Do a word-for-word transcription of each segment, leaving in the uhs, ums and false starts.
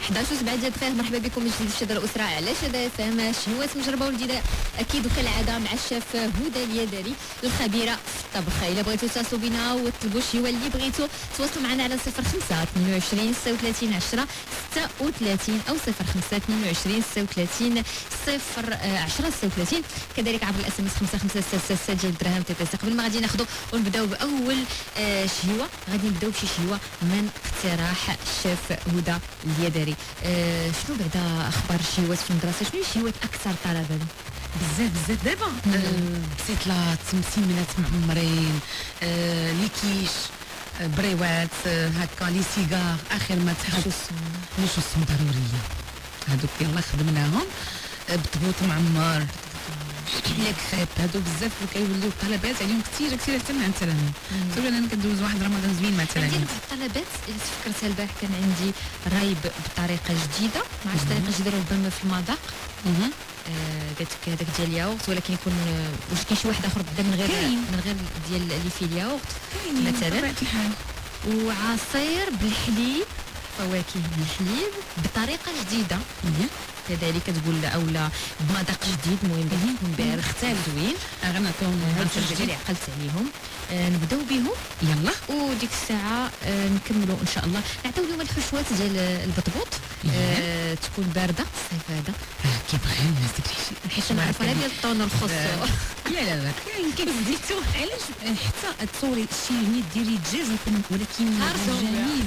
حداش وسبعة ديال الدقائق. مرحبا بكم من جديد في شادر الاسره على شادر اف ام. شنوات مجربه ولديده اكيد وكالعاده مع الشيف هدى اليدري الخبيره في الطبخ. الا بغيتو تواصلوا بنا وتطلبوا شي هو اللي بغيتو تواصلوا معنا على صفر خمسة اثنين وعشرين ستة وثلاثين عشرة ستة وثلاثين او صفر خمسة اثنين وعشرين ستة وثلاثين صفر عشرة ستة وثلاثين. كذلك عبر الاس ام اس خمسة خمسة ستة ستة ستة ديال الدراهم تيتيس. قبل ما غادي ناخذوا ونبداو باول آه شهوه غادي نبداو بشي شهوه من اقتراح الشيف هدى اليدري. آه شنو بعدا اخبار الشهوات في المدرسه؟ شنو الشهوات اكثر طلبا؟ بزاف بزاف دابا بسيطلات مسمنات معمرين آه لي كيش آه بريوات آه هكا لي سيجار اخر ما تحب مش الصم ضروريه هذوك يلا خدمناهم آه بطبوط معمر ياك خيب هادو بزاف كيوليو الطلبات عليهم كثير كثير حتى مع التلاميذ. صافي انا كندوز واحد رمضان زوين مع التلاميذ. عندي بعض الطلبات اللي تفكرتها البارح كان عندي رايب بطريقه جديده ما عرفتش طريقه جديده ربما في المذاق. اها قالت لك هذاك ديال الياغورت ولكن يكون واش كاين شي واحد اخر بدا من غير كاين. من غير ديال اللي فيه الياغورت مثلا مثلا الحال وعصير بالحليب فواكه بالحليب بطريقه جديده كذلك تقول اولا بمذاق جديد المهم يكون بارد ختال زوين. غنعطيهم هاد الجوج اللي عقلت عليهم آه نبداو بهم يلا وديك الساعه آه نكملوا ان شاء الله. نعطيو اليوم الحشوات ديال البطبوط آه تكون بارده الصيف هذا كيبغي الناس ديك الشيء حيت نعرف انا ديال الطون الخص. لا لا لا كاين كاين زيتو علاش حتى تصوري شي نيت ديري الدجاج ولكن جميل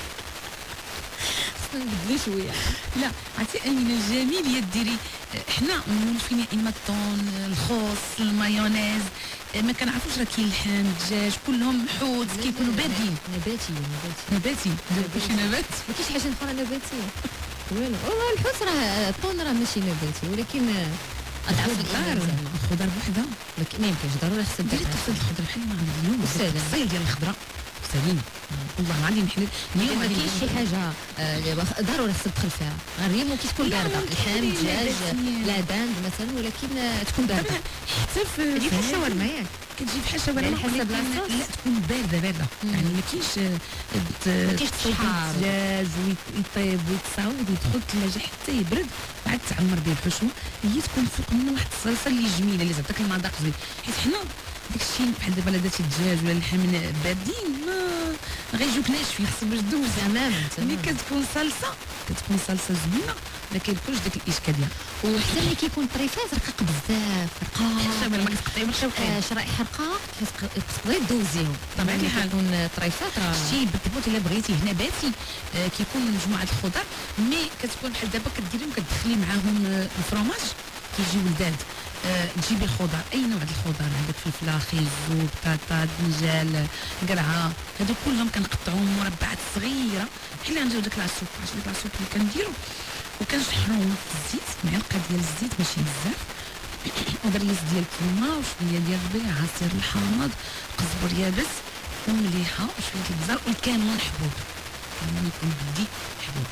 نبدلو شويه. لا عرفتي امينه الجميل هي ديري حنا مولفين يا اما الطون الخوص المايونيز ما كنعرفوش راه كاين اللحم الدجاج كلهم حوت كيكونوا باردين. نباتي نباتي نباتي ماشي نبات ما كاينش حاجه اخرى نباتيه والو. والله الحوت راه الطون راه ماشي نباتي ولكن اضعف الخضر الخضر بوحدها ما يمكنش ضروري خصك ديري تفصيل الخضر بحال ما عندي اليوم السلام ديال الخضره سليم والله غادي نحل اليوم ما كاينش شي حاجه آه ضروري خصك تدخل فيها غير مو كتكون بارده لحم دجاج لا داند مثلا ولكن تكون بارده حتى في تجي بحال الشاورما ياك كتجي بحال الشاورما حسب لاصوص لا تكون بارده بارده يعني ما كاينش ما كاينش تشحار الدجاج ويطيب ويتصاوب ويدخل الثلاجه حتى يبرد وعاد تعمر به الحشوه هي تكون فوق منه واحد الصلصه اللي جميله اللي تعطيك المذاق زوين حيت حنا داك الشيء بحال دابا لا درتي الدجاج ولا اللحم باردين ما غيجوك ناشفين خصك باش دوز تماما ملي كتكون صلصه كتكون صلصه زوينه ما كيكونش داك الاشكاليه. وحتى ملي كيكون طريفات رقيق بزاف رقاق ما كتقطعيهم آه شرائح رقاق تقدري دوزيهم طبعا كيكون طريفات راه شي بالضبط الا بغيتي هنا باتي آه كيكون مجموعه الخضر مي كتكون بحال دابا كديريهم كتدخلي معاهم الفرomاج كيجيو ولداد أه تجيبي الخضر اي نوع ديال الخضر عندك فلفله خيزو بطاطا دنجال قرعه هادو كلهم كنقطعوهم مربعات صغيره بحال غنديرو داك لاصوب عرفتي داك لاصوب اللي كنديرو وكنشحروهم في الزيت معلقه ديال الزيت ماشي بزاف ودريس ديال الكريمه وشويه ديال الربيع عصير الحامض قزبر يابس ومليحه وشويه البزار والكمون حبوب كمون يكون بدي حبوب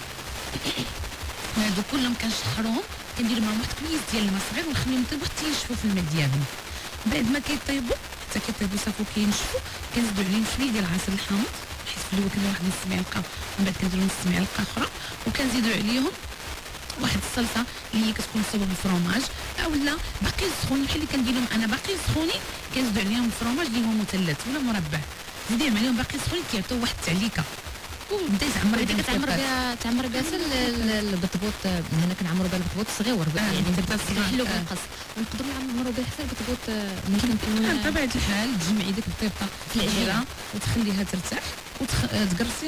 هادو كلهم كنشحروهم كندير معاهم واحد كمية ديال الماء صغير ونخليهم يطيبوا حتى ينشفوا في الماء ديالهم. بعد ما كيطيبوا حتى كيطيبوا صافي كينشفوا كنزيدو عليهم شويه ديال عصير الحامض حيت في الاول كندير واحد نص معلقه ومن بعد كندير نص معلقه اخرى وكنزيدو عليهم واحد الصلصه اللي هي كتكون صوبه بالفرomاج اولا باقي سخون بحال اللي كنديرهم انا باقي سخونين كنزيدو عليهم الفرomاج اللي هو مثلث ولا مربع زيديهم عليهم باقي سخونين كيعطيو واحد التعليكه وبدا يتعمر هذيك كتعمر بها تعمر بها البطبوط هنا كنعمروا بها البطبوط الصغيور آه يعني كنحلوا بها آه. القص ونقدروا نعمروا بها حتى البطبوط ممكن تكون بطبيعه الحال تجمعي ديك البيبطه في العجينه وتخليها ترتاح وتقرصيها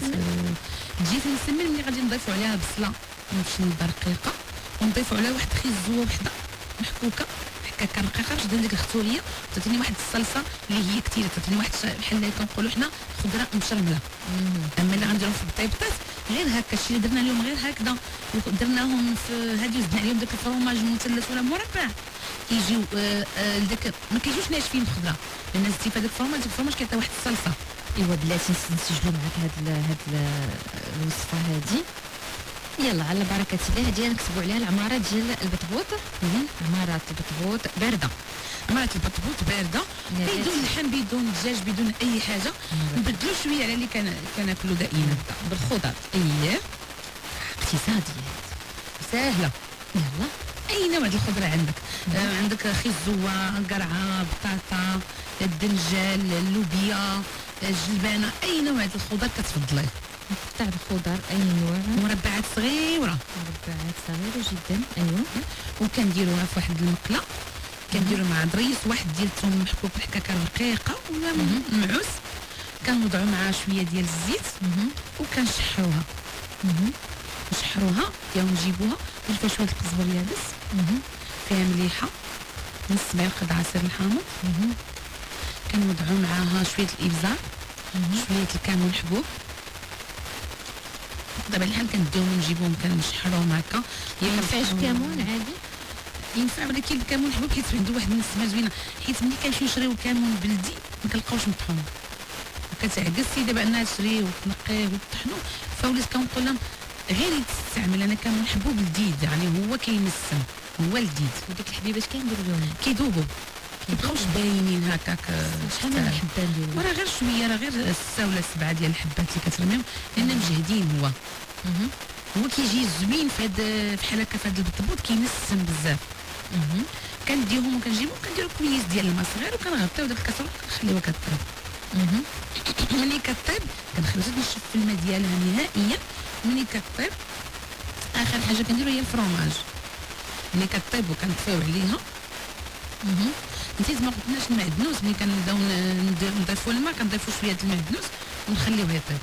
تجي في السمن ملي غادي نضيفوا عليها بصله وشنيده رقيقه ونضيفوا عليها واحد خيزوه وحده محكوكه هكاك رقيقه باش دير ديك الختوريه تعطيني واحد الصلصه اللي هي كثيره تعطيني واحد بحال اللي كنقولوا حنا خضره مشرمله. اما اللي غنديرهم في الطيبطات غير هكا الشيء اللي درنا لهم غير هكذا درناهم في هادي وزدنا عليهم داك الفرomاج مثلث ولا مربع كيجيو آه آه داك ما كيجيوش ناشفين الخضره لان زدتي في هذاك الفرomاج الفرomاج كيعطي واحد الصلصه. ايوا بلاتي نسجلوا معاك هاد هاد الوصفه هادي يلا على بركه الله. هادي نكتبوا عليها العماره ديال البطبوط عماره البطبوط بارده عماره البطبوط بارده بدون لحم بدون دجاج بدون اي حاجه نبدلوا شويه على اللي كان كناكلوا دائما بالخضر اييه اقتصاديات سهله. يلا اي نوع ديال الخضره عندك؟ آه عندك خيزوه، قرعه، بطاطا، الدنجال، اللوبيا، الجلبانه، اي نوع ديال الخضر كتفضليه. تاع الخضر اي نوع؟ مربعات صغيره، مربعات صغيره جدا. ايوه. وكنديروها في واحد المقله، كنديرو مع ضريس واحد ديال الثوم محكوك هكاك رقيقه ولا معوس، كنوضعوا معها شويه ديال الزيت وكنشحروها. نشحروها ديال نجيبوها ونجيبوها شويه القزبر يابس، فيها مليحه، نص معلقه د عصير الحامض، كنوضعوا معاها شويه الابزار، شويه الكمون حبوب. دابا الحال كنديوهم نجيبوهم كنشحروهم هكا. ما ينفعش كمون عادي؟ ينفع، ولكن الكمون حبوب كيتبان عنده واحد النسمه زوينه، حيت ملي كنمشيو نشريو الكمون بلدي ما كنلقاوش مطحون، وكتعكس دابا انها تشريه وتنقيه وتطحنو، فوليت كنقول لهم غير يتستعمل انا كمون حبوب جديد، يعني هو كيمسم، هو الجديد. وديك الحبيبات كنديروا لهم كيذوبوا كيبقاوش باينين هكاك. شحال من حبه نديروا؟ وراه غير شويه، راه غير سته ولا سبعه ديال الحبات اللي كترميهم لان مجهدين. هو هو كيجي زوين في هذا بحال هكا في هذا البطبوط، كينسم بزاف. كنديهم وكنجيبو كنديرو كويس ديال الماء صغير وكنغطيو ديك الكاسرونه كنخليوها كطيب. ملي كطيب كنخليوها تنشف في الماء ديالها نهائيا. ملي كطيب اخر حاجه كنديرو هي الفرomاج. ملي كطيب وكنطفيو عليها، نسيت ما قلتناش المعدنوس. ملي كنبداو نضيفو الماء كنضيفو شويه د المعدنوس ونخليوه يطيب.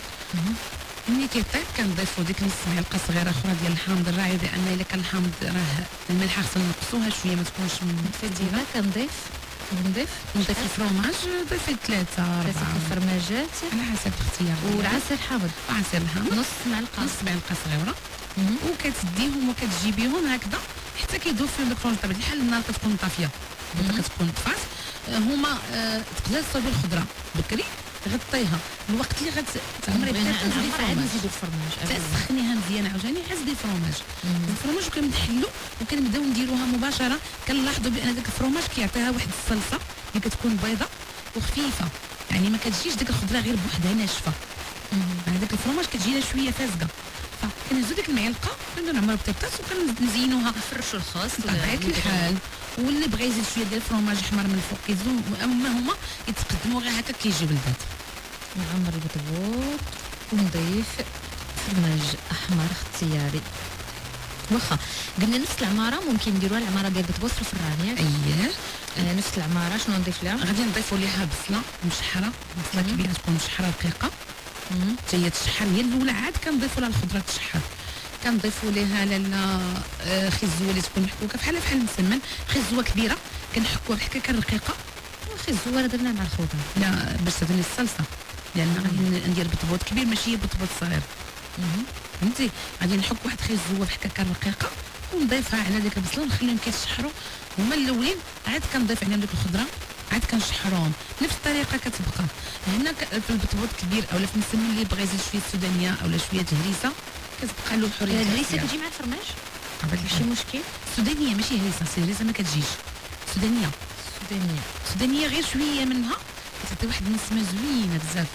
ملي كيطيب كنضيفو ديك نص معلقه صغيره اخرى ديال الحامض الراعي، لان الا كان الحامض راه الملحه خصنا نقصوها شويه ما تكونش ديما كنضيف نضيف نضيف الفرomاج، ضيفي ثلاثه اربعه الفرماجات على حسب الاختيار. والعسل الحامض، عسل الحامض نص معلقه نص معلقه صغيره، وكتديهم وكتجيبيهم هكذا حتى كيذوب فيهم داك الفرماج. بطبيعه الحال النار كتكون طافيه، كتكون طفات. هما تقدر تصاوبي الخضره بكري، غطيها الوقت اللي غتعمري بها تزيدي فرماج، نزيدو الفرماج تسخنيها مزيان عاوتاني عزدي فرماج. الفرماج وكنحلو وكنبداو نديروها مباشره. كنلاحظوا بان داك الفرماج كيعطيها واحد الصلصه اللي كتكون بيضاء وخفيفه، يعني ما كتجيش ديك الخضره غير بوحدها ناشفه. مع داك الفرماج كتجينا شويه فازقه، فكنهزو ديك المعلقه كنبداو نعمرو بطيبطاط وكنزينوها، نفرشوا الخاص بطبيعه الحال. واللي بغى يزيد شويه ديال الفرماج احمر من الفوق كيزيدو، اما هما يتقدموا غير هكا كيجيو لذات. نعمر البطبوط ونضيف فرماج احمر اختياري. واخا قلنا نفس العماره ممكن نديروها العماره ديال البطبوط في الفران ياك؟ اييه آه نفس العماره. شنو نضيف لها؟ غادي نضيفوا ليها بصله مشحره، بصله كبيره تكون مشحره رقيقه حتى هي تشحر. هي الاولى عاد كنضيفوا لها الخضره تشحر. كنضيفوا ليها لالا آه خزوه اللي تكون محكوكه بحال بحال المسمن، خزوه كبيره كنحكوها بحكاكه رقيقه. خزوه راه درنا مع الخضر لا باش تدير الصلصه، لان غادي ندير بطبوط كبير ماشي بطبوط صغير. فهمتي؟ غادي نحك واحد خزوه بحكاكه رقيقه ونضيفها على ديك البصله ونخليهم كيتشحروا. هما الاولين عاد كنضيف عليهم ديك الخضره عاد كنشحروهم. نفس الطريقه كتبقى هنا في البطبوط كبير اولا في المسمن اللي بغى يزيد شويه السودانيه اولا شويه هريسه كتبقى له حريه. الهريسه كتجي مع الفرماج ماشي مشكل. السودانيه ماشي هريسه، الهريسه ما كتجيش. سودانيه سودانيه سودانيه غير شويه منها كتعطي واحد النسمه زوينه بزاف.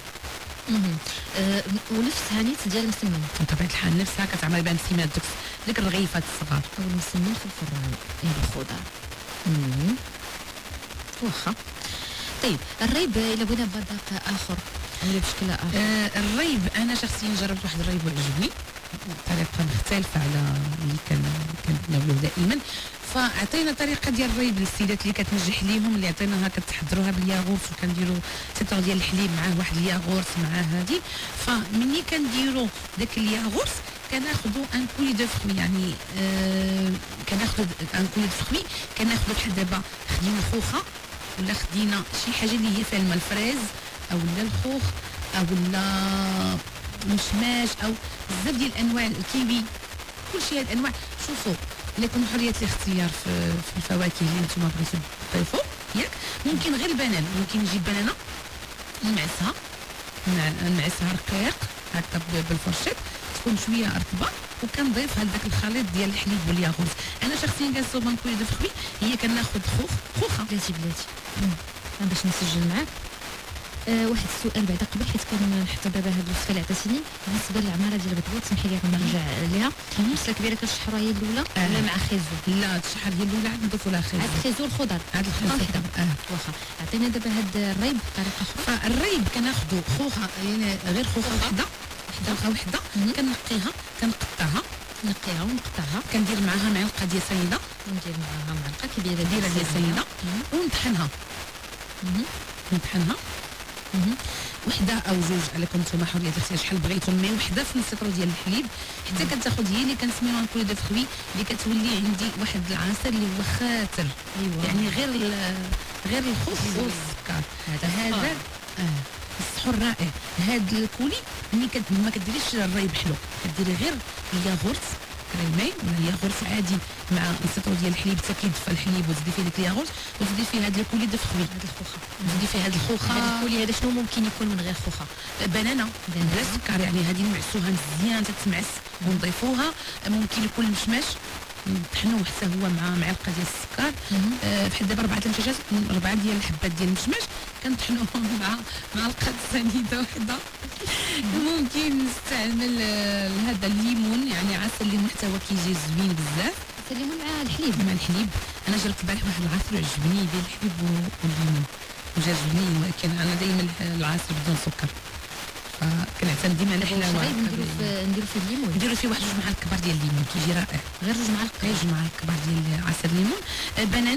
أه ونفسها نيت ديال المسمن بطبيعه الحال نفسها كتعمري بها مسمات ديك ديك الرغيفات الصغار او المسمن في الفران ديال الخضر. واخا طيب الريب الا بغينا بمذاق اخر ولا بشكل اخر؟ آه الريب انا شخصيا جربت واحد الريب وعجبني بطريقه مختلفه على اللي كان كنتناولوه دائما. فعطينا طريقه ديال الريب للسيدات اللي كتنجح ليهم، اللي عطيناها كتحضروها بالياغورت وكنديروا سيطور ديال الحليب معاه واحد الياغورت معاه هادي. فمني كنديروا داك الياغورت كناخذوا ان كولي دو فروي، يعني آه كناخذوا ان كولي دو فروي كناخذوا بحال دابا خدينا خوخه ولا خدينا شي حاجه اللي هي فيها الماء الفريز او لا الخوخ او لا مشماش او بزاف ديال الانواع الكيوي كلشي هاد الانواع. شوفوا لكم حريه الاختيار في, في الفواكه اللي نتوما بغيتو تضيفوا ياك. ممكن غير البنان، ممكن نجيب بنانه نمعسها نمعسها رقيق هكا بالفرشيط تكون شويه رطبه وكنضيفها لذاك الخليط ديال الحليب والياغورت. انا شخصيا كنصوب ان كولي دو فروي هي كناخذ خوخ خوخه بلاتي بلاتي باش نسجل معاك آه واحد السؤال بعدا قبل، حيت كنحط دابا هاد الوصفه اللي عطيتيني بالنسبه للعماره ديال بطبوط، سمحي لي غنرجع ليها. البصله كبيره كنشحروها هي الاولى آه. ولا مع خيزو؟ لا تشحر هي الاولى عاد نضيفوا لها خيزو. عاد خيزو الخضر عاد الخيزو واحده. اه واخا عطينا دابا هاد الريب بطريقه اخرى. فالريب كناخذوا خوخه، يعني غير خوخه وحده خوخه وحده كنقيها كنقطعها نقيها ونقطعها، كندير معاها معلقه ديال سنيده، ندير معاها معلقه كبيره كبيره ديال سنيده ونطحنها نطحنها وحده او جوج عليكم نتوما حريه الاختيار شحال بغيتم، مي وحده في نص لتر ديال الحليب حتى كتاخذ هي اللي كنسميوها البولي دو فخوي، اللي كتولي عندي واحد العصير اللي هو خاتر. أيوة. يعني غير غير الخوخ والسكر. هذا اه السحور رائع. هاد الكولي ملي ما كديريش الريب حلو، كديري غير الياغورت كريمي ولا الياغورت عادي مع نص ديال الحليب حتى كيدفى الحليب وتزيدي فيه داك الياغورت وتزيدي فيه هاد الكولي دو فخوي، هاد الخوخه تزيدي فيه هاد الخوخه. هاد الكولي هذا شنو ممكن يكون من غير خوخه؟ بنانه بلا سكر، يعني هذه نمعسوها مزيان تتمعس ونضيفوها. ممكن يكون المشماش نطحنوه حتى هو مع معلقه ديال السكر. أه بحال دابا اربعه المشاشات اربعه ديال الحبات ديال المشماش كنطحنوهم مع معلقه سنيده وحده. ممكن نستعمل هذا الليمون، يعني عسل الليمون حتى هو كيجي زوين بزاف. عسل الليمون مع الحليب مع الحليب. انا جربت البارح واحد العصير عجبني بين الحليب والليمون وجا زوين، ولكن انا دائما العصير بدون سكر فكنعتمد ديما على الحلاوه. نديرو في نديرو فيه الليمون، نديرو فيه واحد جوج معالق كبار ديال الليمون كيجي رائع. غير جوج معالق غير جوج معالق كبار ديال عسل الليمون. آه بنان.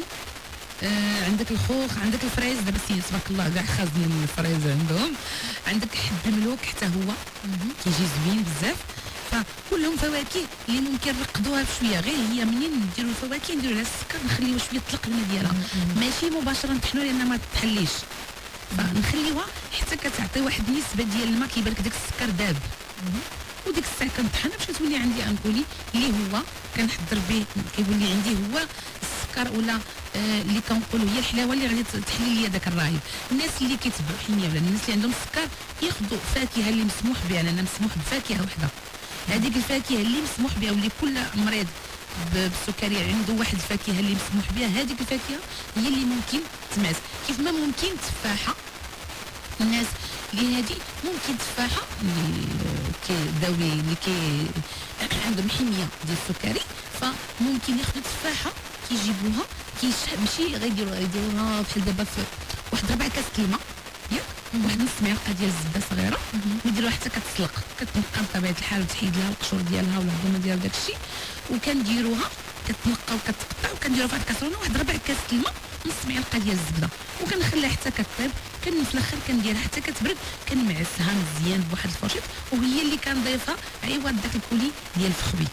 آه عندك الخوخ، عندك الفريز، دابا سي تبارك الله كاع خازنين الفريز عندهم. عندك حب الملوك حتى هو كيجي زوين بزاف. فكلهم فواكه اللي ممكن نرقدوها بشويه، غير هي منين نديرو الفواكه نديرو على السكر نخليوها شويه تطلق الماء ديالها، ماشي مباشره نطحنو لان ما تحليش. فنخليوها حتى كتعطي واحد النسبه ديال الماء كيبان لك داك السكر داب، وديك الساعه كنطحنها باش تولي عندي انكولي اللي هو كنحضر به كيولي عندي هو السكر ولا آه اللي كنقولوا هي الحلاوه اللي غادي تحلي لي داك الرايب. الناس اللي كيتبعوا حميه ولا الناس اللي عندهم السكر ياخذوا فاكهه اللي مسموح بها، لان مسموح بفاكهه وحده. هذيك الفاكهه اللي مسموح بها واللي كل مريض بالسكري عنده واحد الفاكهه اللي مسموح بها، هذيك الفاكهه هي اللي ممكن تماس. كيف ما ممكن تفاحه، الناس اللي هذه ممكن تفاحه اللي كيداوي اللي كي عندهم حميه ديال السكري فممكن ياخذوا تفاحه كيجيبوها كيش ماشي غيديروها يديروها بحال دابا في واحد ربع كاس الماء ياك واحد نص معلقه ديال الزبده صغيره ويديروها حتى كتسلق، كتنقى بطبيعه الحال وتحيد لها القشور ديالها ولا العظمه ديال داك الشيء، وكنديروها كتنقى وكتقطع وكنديروها في واحد الكاسرونه واحد ربع كاس الماء نص معلقه ديال الزبده وكنخليها حتى كطيب. كن في الاخر كنديرها حتى كتبرد كنمعسها مزيان بواحد الفرشيط وهي اللي كنضيفها عوض داك الكولي ديال الفخبي.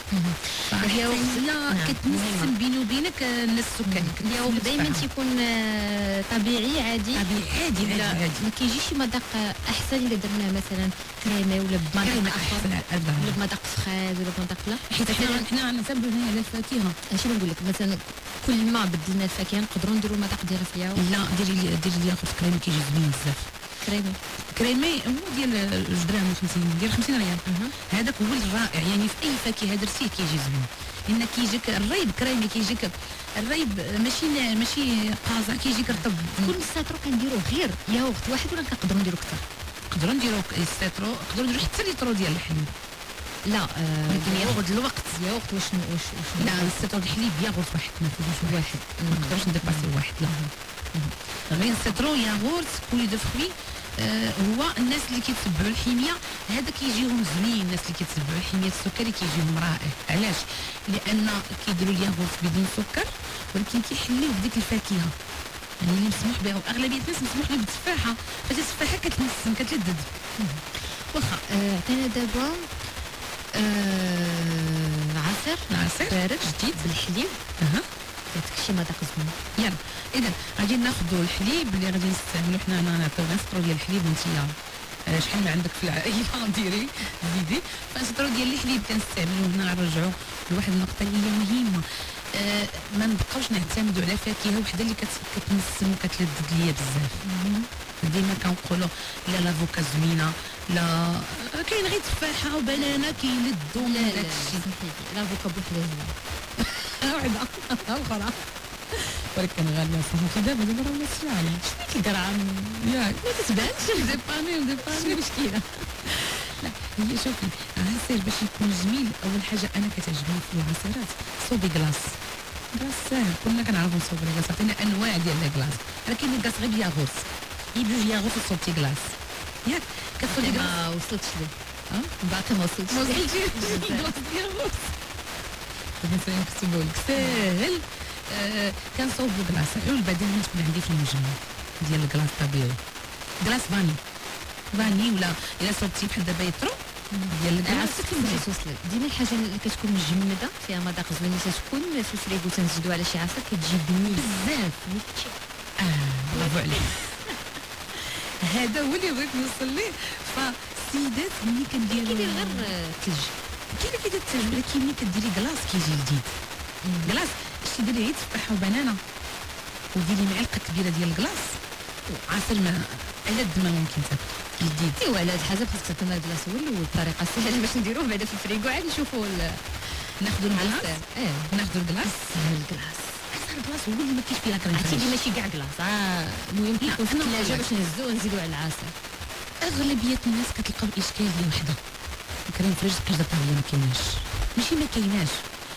هي وقتها كتنسم بيني وبينك الناس السكري اليوم دائما تيكون طبيعي عادي طبيعي عادي عادي. ما كيجيش شي مذاق احسن اذا درنا مثلا كريمه ولا بمذاق اخر ولا بمذاق فخاز ولا بمذاق لا، حيت حنا حنا نعتمدوا هنا على الفاكهه. اش نقول لك مثلا كل ما بدلنا الفاكهه نقدروا نديروا المذاق ديالها فيها. لا ديري ديري الياغورت كريمي كيجي زوين بزاف. كريمي كريمي هو ديال جوج دراهم وخمسين ديال خمسين ريال هذاك هو الرائع. يعني في اي فاكهه درتيه كيجي زوين لان كيجيك الريب كريمي كيجيك الريب ماشي ماشي قازع كيجيك رطب. كل الساترو كنديروا غير ياغورت واحد ولا كنقدروا نديروا اكثر؟ نقدروا نديروا الساترو نقدروا نديروا حتى لترو ديال الحليب. لا آه لكن ياخذ الوقت. ياغورت واش واش لا الساترو الحليب ياغورت واحد ما فيهوش واحد ما نقدرش نديباسي واحد. لا غير الساترو ياغورت كولي دو فخوي. آه هو الناس اللي كيتبعوا الحميه هذا كيجيهم زوين. الناس اللي كيتبعوا الحميه السكري كيجيهم رائع. علاش؟ لان كيديروا الياغورت بدون سكر ولكن كيحليو بديك الفاكهه يعني اللي مسموح بها. واغلبيه الناس مسموح لها بالتفاحه فهاد التفاحه كتنسم كتلذذ. واخا عطينا آه دابا آه عصير عصير بارد جديد بالحليب. اها يعطيك شي مذاق زوين. يلا اذا غادي ناخذوا الحليب اللي غادي نستعملوا حنا. انا نعطيو غير سطرو ديال الحليب وانت آه شحال ما عندك في العائله ديري زيدي. فسطرو ديال الحليب كنستعملوه هنا. نرجعوا لواحد النقطه اللي هي مهمه. آه ما نبقاوش نعتمدوا على فاكهه وحده اللي كتنسم وكتلذذ ليا بزاف. ديما كنقولوا لا لافوكا زوينه لا كاين غير تفاحه وبنانه كيلذوا من داك الشيء. لافوكا بوحدها زوينه وحده اخرى ولكن غاليه صراحه في دابا دابا راه ماشي على شنو كيقرا ياك ما تتبانش ديباني وديباني شنو المشكله لا هي شوفي عصير باش يكون جميل اول حاجه انا كتعجبني في العصيرات صوبي كلاص كلاص ساهل كلنا كنعرفوا نصوبوا كلاص عطينا انواع ديال الكلاص راه كاين كلاص غير بياغورت يجوج ياغورت وصوبتي كلاص ياك كتخدي كلاص ما وصلتش ليه اه باقي ما وصلتش ما وصلتيش كلاص بياغورت كنت نكتبوا لك ساهل آه كنصوبوا كلاص علبه دائما تكون عندي في المجمع ديال الكلاص الطبيعي كلاص فاني فاني ولا الا صوبتي بحال دابا يترو ديال الكلاص عرفتي باش توصل ديما الحاجه اللي كتكون مجمده فيها مذاق زوين تكون في فريغو تنزيدو على شي عصير كتجي بنين بزاف اه برافو عليك هذا هو اللي بغيت نوصل ليه فالسيدات ملي كنديروا كيدير غير ثلج كاين اللي كيدير الثلج ولكن ملي كديري كلاص كيجي جديد كلاص شتي ديري غير تفاحه وبنانه وديري معلقه كبيره ديال الكلاص وعصير ما على قد ما ممكن تاكل جديد ايوا على هاد الحاجه خاصك تعطينا الكلاص هو الاول الطريقه السهله باش نديروه بعدا في الفريغو عاد نشوفوا ناخذوا الكلاص اه ناخذوا الكلاص سهل الكلاص اكثر الكلاص هو اللي ما كاينش فيه كريم عرفتي اللي ماشي كاع كلاص اه المهم كيكون في الثلاجه باش نهزوه ونزيدوه على العصير اغلبيه الناس كتلقاو الاشكال ديال وحده الكريم فريش كاجا طاغيه ما كايناش ماشي ما كايناش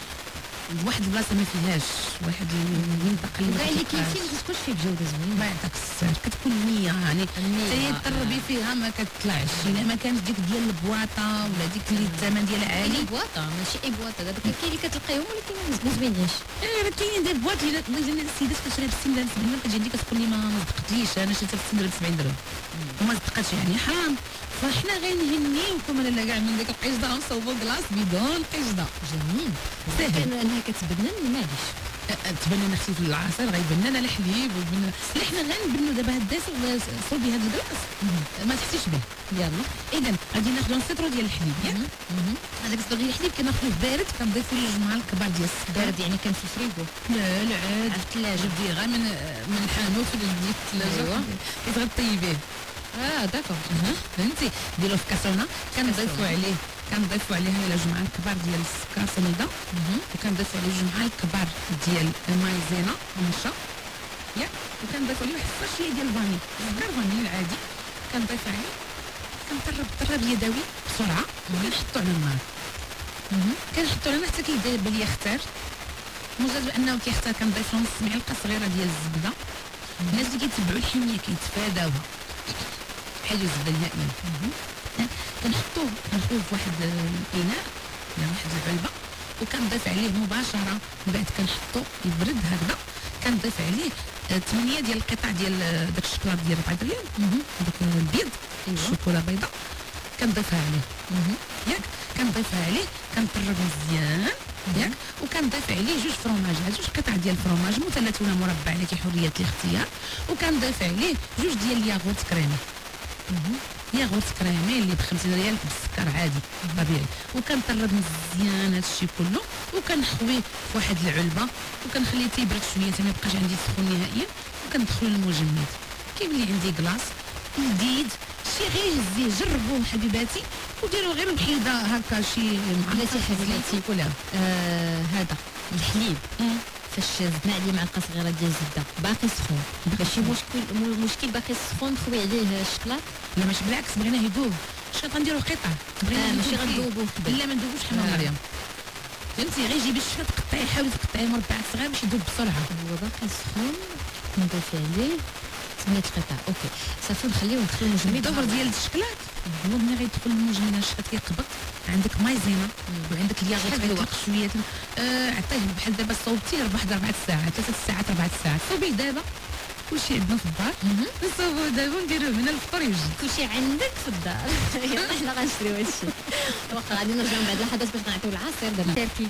واحد البلاصه ما فيهاش واحد المنطقه اللي كاع اللي كاين فيه ما تكونش فيه بجوده زوينه ما يعطيك السر كتكون مية يعني حتى تقربي فيها ما كتطلعش الا ما كانش ديك ديال البواطه ولا ديك اللي الثمن ديالها عالي عالي بواطه ماشي اي بواطه دابا كاين اللي كتلقايهم ولكن ما زوينينش راه كاينين ديال البواط اللي اللي السيدات كتشري ب ستين درهم سبعين درهم كتجي عندك كتقول لي ما ما صدقتليش انا شريتها ب ستين درهم سبعين درهم وما صدقتش يعني حرام فاحنا غنهنيوكم لالا كاع من ديك القشده ونصوبوا كلاص بدون قشده جميل ساهل انها كتبنن معليش تبنى اختي في العصير غيبنى لنا الحليب وبنى لا حنا غنبنوا دابا هاد الداس صوبي هاد الكلاص ما تحسيش به يلا اذا غادي ناخذوا نصيطرو ديال الحليب ياك هذاك الصغير ديال الحليب كناخذوه بارد كنضيفوا ليه جوج معالق كبار ديال السكر بارد يعني كان في الفريغو لا لا عاد في الثلاجه دير غير من من الحانوت ولا ديال الثلاجه كيف غطيبيه اه داكور فهمتي ديروه في كاسونه كنضيفوا عليه كنضيفوا عليه الى جوج معالق كبار ديال السكر سنيده وكنضيفوا عليه جوج معالق كبار ديال المايزينا ونشا ياك وكنضيفوا عليه واحد الشويه ديال الفاني سكر فاني العادي كنضيف عليه كنطرب طرب يدوي بسرعه وكنحطو على النار كنحطو على النار حتى كيبان ليا اختار مجرد انه كيختار كنضيف له نص معلقه صغيره ديال الزبده الناس اللي كيتبعوا الحميه كيتفاداوها بحال الزبده نهائيا كنحطوه كنحطوه في واحد الاناء ولا واحد العلبه وكنضيف عليه مباشره من بعد كنحطو يبرد هكذا كنضيف عليه ثمانية ديال القطع ديال داك الشوكولاط ديال أربعة ريال داك البيض الشوكولا بيضاء كنضيفها عليه ياك كنضيفها عليه كنطرب مزيان ياك وكنضيف عليه جوج فروماجات جوج قطع ديال الفروماج مثلث ولا مربع لك حريه الاختيار وكنضيف عليه جوج ديال الياغورت كريمي ياغورت كريمي اللي ب خمسين ريال بالسكر عادي طبيعي وكنطرب مزيان هادشي كله وكنحويه في واحد العلبه وكنخليه تيبرد شويه حتى ما يبقاش عندي سخون نهائيا وكندخلو للمجمد كيولي عندي كلاص جديد شي غير هزيه جربوه حبيباتي وديروا غير وحيده هكا شي بلاتي حبيباتي ولا آه هذا الحليب فاش زدنا عليه معلقه صغيره ديال الزبده باقي سخون ماشي مشكل مشكل باقي سخون خوي عليه الشكلاط لا ماشي بالعكس بغينا يذوب شنو غنديروا قطع بغينا ماشي غندوبوه لا ما ندوبوش حنا مريم فهمتي غير جيبي الشفا تقطعي حاولي تقطعي مربعات صغار باش يذوب بسرعه هو باقي سخون نضيف عليه ثمانية قطع اوكي صافي نخليو ندخلو المجمد دور ديال الشكلاط هو ملي غيدخل المجمد الشكلاط كيقبض عندك مايزينا وعندك الياغورت غيطلق شويه آه عطيه بحال دابا صوبتيه واحد اربع ساعات ثلاث ساعات اربع ساعات صوبيه دابا كلشي عندنا في الدار نصوبو دابا ونديروه من الفطور يوجد كلشي عندك في الدار يلا حنا غنشريو هادشي واخا غادي نرجعو بعد اللحظات باش نعطيو العصير دابا تركي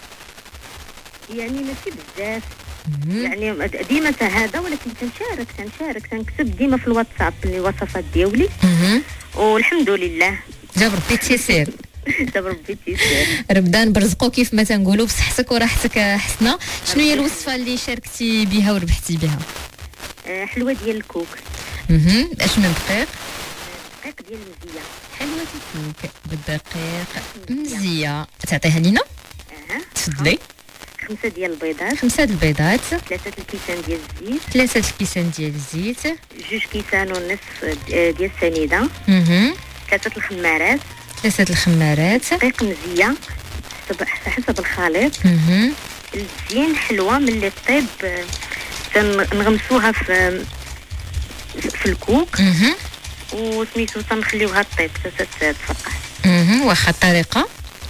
يعني ماشي بزاف يعني ديما هذا ولكن تنشارك تنشارك تنكتب ديما في الواتساب الوصفات ديالي والحمد لله جاب ربي تيسير جاب ربي تيسير ربدا نبرزقو كيف ما تنقولوا بصحتك وراحتك حسنه شنو هي الوصفه اللي شاركتي بها وربحتي بها حلوه ديال الكوك اها اش من دقيق دقيق ديال المزيه حلوه الكوك بالدقيق مزيه تعطيها لينا اها تفضلي خمسة ديال البيضات خمسة د البيضات ثلاثة الكيسان ديال الزيت ثلاثة الكيسان ديال الزيت جوج كيسان ونصف ديال السنيده اها ثلاثة الخمارات ثلاثة الخمارات دقيق مزيه حسب حسب الخليط اها الزين حلوه ملي طيب تنغمسوها في في الكوك اها وسميتو تنخليوها طيب حتى تفقع اها واخا الطريقه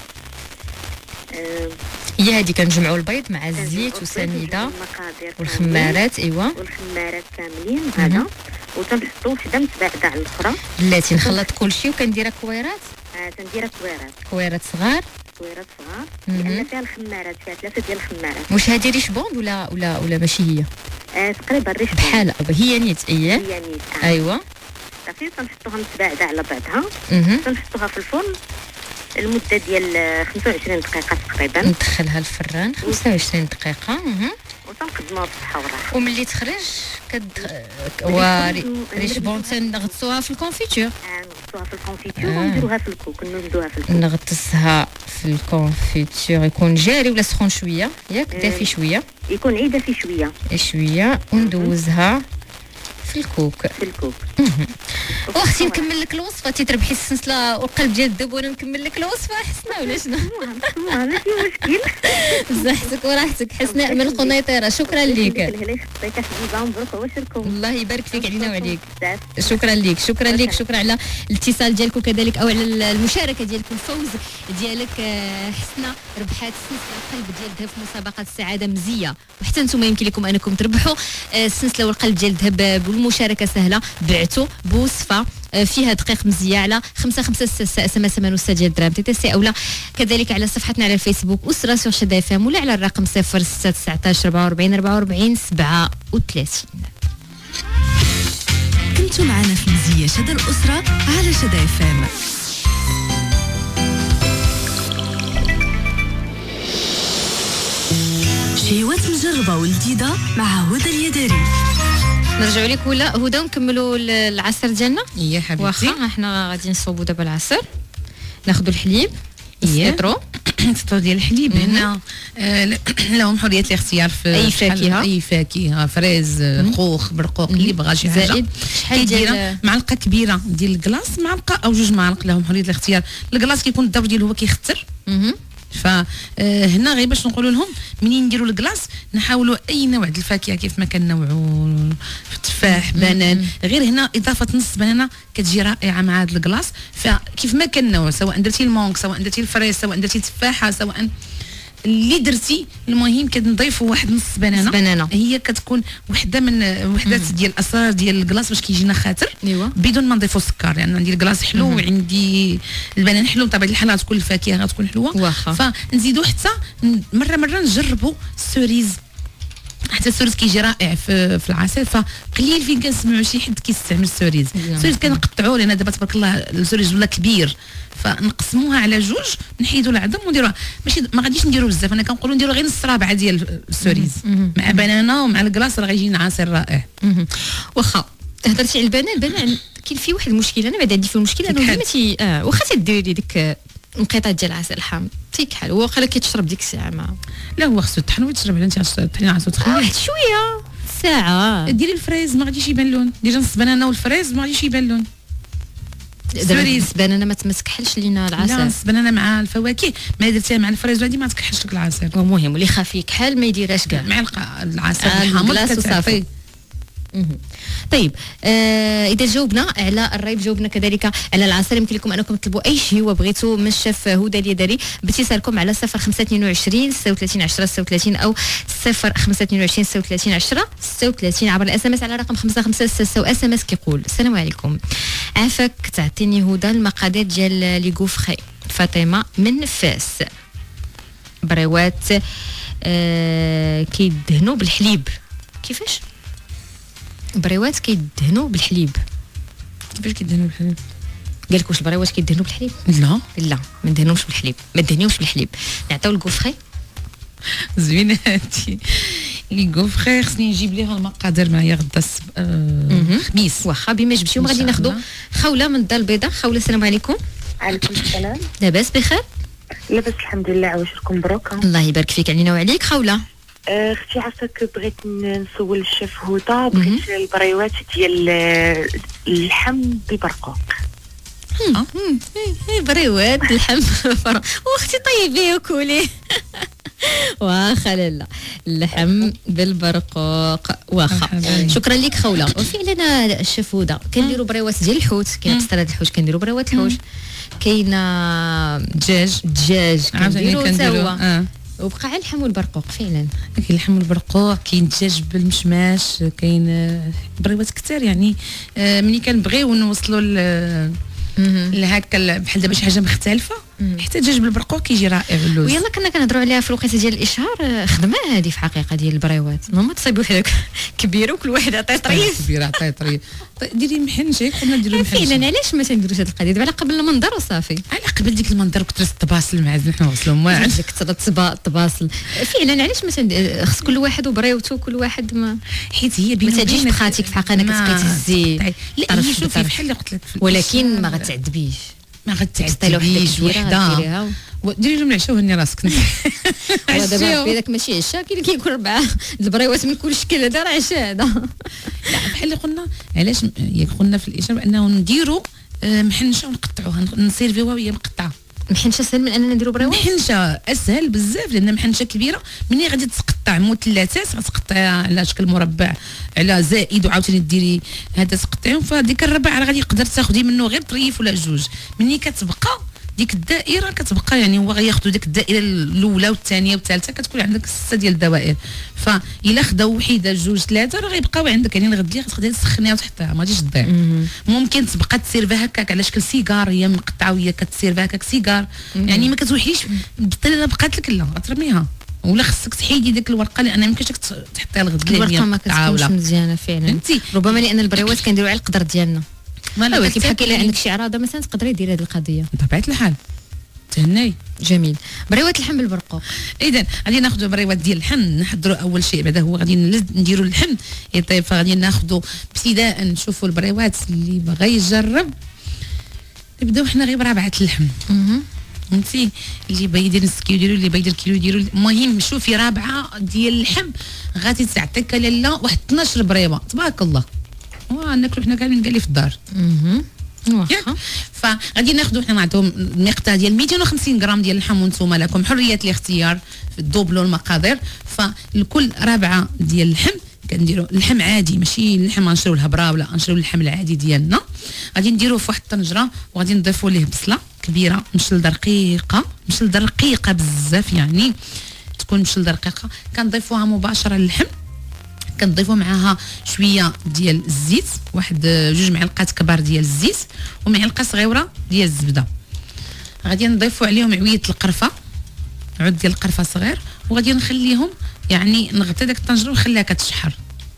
أه هي هذه كنجمعوا البيض مع الزيت والسنيده والخمارات ايوا والخمارات كاملين هذا وتنحطوا وحده متباعده على الاخرى بلاتي نخلط كلشي وكنديرها كويرات اه تنديرها كويرات كويرات صغار كويرات صغار لان فيها الخمارات فيها ثلاثه ديال الخمارات واش هذه ريش بوند ولا ولا ولا ماشي هي آه تقريبا ريش بحال هي نيت اييه هي نيت آه. ايوا صافي تنحطوها متباعده على بعضها اها تنحطوها في الفرن المده ديال خمسة وعشرين دقيقه تقريبا ندخلها الفران خمسة وعشرين دقيقه اها وتنقدموها بالصحه والراحه وملي تخرج كد وري ريش بون نغطسوها في الكونفيتور اه نغطسوها في الكونفيتور ونديروها في الكوك نمدوها في الكوك نغطسها في الكونفيتور يكون جاري ولا سخون شويه ياك دافي شويه يكون عي دافي شويه شويه وندوزها في الكوك في الكوك واختي نكمل لك الوصفه تربحي السلسله والقلب ديال الذب وانا نكمل لك الوصفه حسنا ولا شنو ماشي مشكل بصحتك وراحتك حسناء من القنيطره شكرا ليك الله يخطيك حبيبه مبروك وشركم الله يبارك فيك علينا وعليك شكرا ليك شكرا ليك شكرا على الاتصال ديالكم كذلك او على المشاركه ديالكم الفوز ديالك حسناء ربحات السلسله القلب ديال الذهب في مسابقه السعاده مزيه وحتى نتوما يمكن لكم انكم تربحوا السلسله والقلب ديال الذهب بالمشاركه سهله بعتوا بوصفه فيها دقيق مزيه على خمسة خمسة ستة اس ام اس ثمانية وستين درهم تي تي سي اولا كذلك على صفحتنا على الفيسبوك اسره سور شدا اف ام ولا على الرقم صفر ستة تسعطاش أربعة وأربعين أربعة وأربعين سبعة وثلاثين. كنتوا معنا في مزيه شدا الاسره على شدا اف ام. شهيوات مجربه والجديده مع هدى اليداري. نرجعوا لك ولا هدى ونكملوا العصير ديالنا يا حبيبتي واخا احنا غادي نصوبوا دابا العصير ناخذوا الحليب السيترو السيترو ديال الحليب هنا آه لهم حريه الاختيار في اي فاكهه اي فاكهه فريز خوخ برقوق اللي بغى شي حاجه زائد شحال ديال معلقه كبيره ديال الكلاص معلقه او جوج معالق لهم حريه الاختيار الكلاص كيكون الدور ديالو هو كيختر فهنا غير باش نقولوا لهم منين نديروا الكلاص نحاولوا اي نوع ديال الفاكهه كيف ما كنوعوا تفاح بنان غير هنا اضافه نص بنانه كتجي رائعه مع هذا الكلاص فكيف ما كنوع سواء درتي المونك سواء درتي الفريز سواء درتي تفاحه سواء اللي درتي المهم كنضيفوا واحد نص بنانه بنانه هي كتكون وحده من وحدات ديال الاسرار ديال الكلاص باش كيجينا خاطر ايوا بدون ما نضيفوا سكر يعني عندي الكلاص حلو وعندي البنان حلو بطبيعه الحال غتكون الفاكهه غتكون حلوه فنزيدوا حتى مره مره نجربوا السوريز حتى السوريز كيجي رائع في, في العسل فقليل فين كنسمعوا شي حد كيستعمل السوريز السوريز كنقطعوه لان دابا تبارك الله السوريز ولا كبير فنقسموها على جوج نحيدوا العظم ونديروها ماشي ما غاديش نديروا بزاف انا كنقولوا نديروا غير نص رابعه ديال السوريز مع بنانه ومع الكلاص راه غيجينا عصير رائع واخا هضرتي على البنان البنان كاين فيه واحد المشكل انا بعدا عندي فيه المشكل انه ديما تي اه واخا تديري لي ديك انقطاع ديال العسل الحامض تيكحل هو واخا كيتشرب ديك الساعه ما لا هو خصو يطحن ويتشرب على انت طحني عسل تخليه واحد شويه ساعه ديري الفريز ما غاديش يبان لون ديري نص بنانه والفريز ما غاديش يبان لون السوريز بنانه ما تمسكحلش لينا العسل لا نص بنانه مع الفواكه ما درتيها مع الفريز وهذه ما تكحلش لك العسل المهم اللي خاف يكحل ما يديرهاش كاع معلقه العسل الحامض كتعطي طيب آه اذا جاوبنا على الريب جاوبنا كذلك على العصير يمكن لكم انكم تطلبوا اي شيء وبغيتوا من الشيف هدى اليداري باتصالكم على صفر خمسة اثنين وعشرين ستة وثلاثين عشرة ستة وثلاثين او صفر خمسة اثنين وعشرين ستة وثلاثين عشرة ستة وثلاثين عبر الاس ام اس على رقم خمسة خمسة ستة واس ام اس كيقول السلام عليكم عافاك تعطيني هدى المقادير ديال لي غوفخي فاطمه من فاس بريوات آه كيدهنوا بالحليب كيفاش بريوات كيدهنوا بالحليب كيفاش كيدهنوا بالحليب قال لك واش البريوات كيدهنوا بالحليب لا لا ما ندهنوش بالحليب ما دهنيوش بالحليب نعطيو الكوفخي زوينه هادي لي غوفخي خصني نجيب ليها المقادير معايا غدا الخميس واخا بما جبتيهم غادي ناخذوا خوله من الدار البيضاء خوله السلام عليكم عليكم السلام لاباس بخير لاباس الحمد لله. عواشركم مبروك. الله يبارك فيك علينا وعليك خوله. اختي عافاك بغيت نسول الشيف هدى بغيت البريوات ديال اللحم بالبرقوق. اه بريوات اللحم واختي طيبيه وكولي. واخا لالا اللحم بالبرقوق واخا. شكرا لك خوله. وفعلا الشيف هدى كنديروا بريوات ديال الحوت، كاين بسطرات الحوت كنديروا بريوات الحوت، كاينه دجاج دجاج كنديروا حتى هو آه. وبقى على اللحم والبرقوق. فعلا كاين اللحم والبرقوق، كاين الدجاج بالمشماش، كاين بريوات كثير يعني. آه ملي كنبغيو نوصلوا لهكا بحال دابا شي حاجه مختلفه، حتى الدجاج بالبرقوق كيجي رائع. اللوز ويلا كنا كنهضروا عليها في الوقيته ديال الاشهار، خدمه هذه في حقيقه ديال البريوات. هما تصايبوا وحدك كبيره وكل واحد عطيه طريف كبيره عطيه طريف. ديري محنجه كنا نديروا محنجه. فعلا علاش ما تنديروش هذه القضيه دابا على قبل المنظر وصافي؟ على قبل ديك المنظر كثرت الطباصل مع نحن نوصلهم واعر كثرت الطباصل. فعلا علاش ما تند... خص كل واحد وبريوته كل واحد ما حيت هي ما تجيش بخاتك في حقيقه انا كتبقي تهزي. لا هي شوفي بحال اللي قلت لك ولكن ما غتعذبيش ما غتعذبيش وحده ديري لهم العشاء وهني راسك. ودابا ربي داك ماشي عشاء، كاين كيكون ربعه البريوات من كل شكل، هذا راه عشاء هذا. لا بحال اللي قلنا علاش ياك قلنا في الاشاره انه نديروا محنشه ونقطعوها نسيرفيوها وهي مقطعه. محنشه اسهل من اننا نديروا بريوات؟ محنشه اسهل بزاف لان محنشه كبيره ملي غادي تقطع مثلثات غتقطعيها على شكل مربع على زائد وعاوتاني ديري هذا تقطعيهم، فديك الربع راه غادي يقدر تاخذي منه غير طريف ولا جوج. ملي كتبقى ديك الدائره كتبقى يعني هو غياخذوا ديك الدائره الاولى والثانيه والثالثه كتكون عندك سته ديال الدوائر، فإلا خداو وحده جوج ثلاثه راه غيبقاو عندك يعني الغديه غتقدري تسخنيها وتحطيها ما غاديش تضيع. ممكن تبقى تسيرفها هكاك على شكل سيجار، هي مقطعه وهي كتسيرفها هكاك سيجار يعني ما كتوحليش بالطريقه بقات لك لا غترميها، ولا خصك تحيدي ديك الورقه لان ما يمكنش تحطيها الغديه الورقه ما كتكونش مزيانه فعلا. ربما لان البريوات كنديروا على القدر ديالنا. ولكن كيف حكي لي عندك شي عراضه مثلا تقدري ديري هذه القضيه بطبيعه الحال. تهني جميل. بريوات اللحم بالبرقوق. اذا غادي ناخذوا بريوات ديال اللحم، نحضروا اول شيء بعدا هو غادي نديروا اللحم يطيب، فغادي ناخذوا ابتداء نشوفوا البريوات اللي بغى يجرب. نبداو حنا غير بربعه اللحم. اها فهمتي اللي بغى يدير نسكي يديروا، اللي بغى يدير كيلو يديروا. المهم شوفي رابعه ديال اللحم غادي تعطيك لاله واحد اثناش بريوه تبارك الله، وناكلوا حنا كاملين قال لي في الدار. اها واخا. فغادي ناخذوا حنا نعطيهم مقدار ديال مئتين وخمسين غرام ديال اللحم، وانتم لكم حريه الاختيار في الدوبلو المقادير. فالكل رابعه ديال اللحم كنديروا اللحم عادي ماشي اللحم غنشريو الهبره ولا غنشريو اللحم العادي ديالنا. غادي نديروه في واحد الطنجره وغادي نضيفوا ليه بصله كبيره مشلده رقيقه، مشلده رقيقه بزاف يعني تكون مشلده رقيقه. كنضيفوها مباشره للحم، كنضيفوا معاها شويه ديال الزيت، واحد جوج معلقات كبار ديال الزيت ومعلقه صغيره ديال الزبده. غادي نضيفوا عليهم عويه القرفه، عود ديال القرفه صغير، وغادي نخليهم يعني نغطي داك الطنجره ونخليها كتشحر،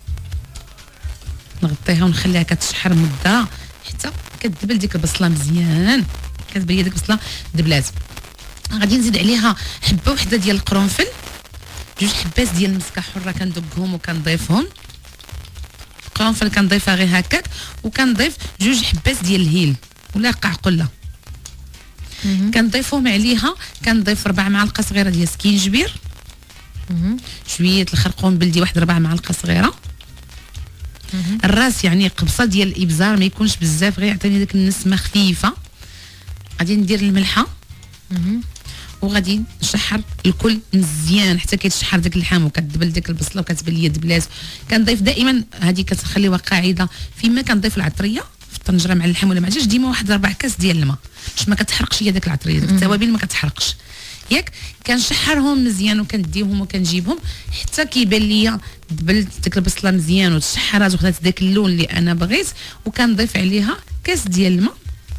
نغطيها ونخليها كتشحر مده حتى كتدبل ديك البصله مزيان، كتبان لي ديك البصله دبلات. غادي نزيد عليها حبه وحده ديال القرنفل، جوج حبات ديال المسكه حره كندبهم وكنضيفهم. القرنفل كنضيفها غير هكاك، وكنضيف جوج حبات ديال الهيل ولا قعقله كنضيفهم عليها. كنضيف ربع معلقه صغيره ديال سكينجبير، شويه الخرقوم بلدي واحد ربع معلقه صغيره. الراس يعني قبصه ديال الابزار ما يكونش بزاف، غير يعطيني ديك النسمه خفيفه. غادي ندير الملحه وغادي نشحر الكل مزيان حتى كيتشحر داك اللحم وكتدبل ديك البصله وكتبان ليا دبلات. كنضيف دائما هذه كتخليوها قاعده، فيما كنضيف العطريه في الطنجره مع اللحم ولا مع الدجاج ديما واحد ربع كاس ديال الماء باش ما كتحرقش هي داك العطريه، داك التوابل ما كتحرقش ياك. كنشحرهم مزيان وكنديهم وكنجيبهم حتى كيبان ليا دبلت ديك البصله مزيان وتشحرات وخدات داك اللون اللي انا بغيت. وكنضيف عليها كاس ديال الماء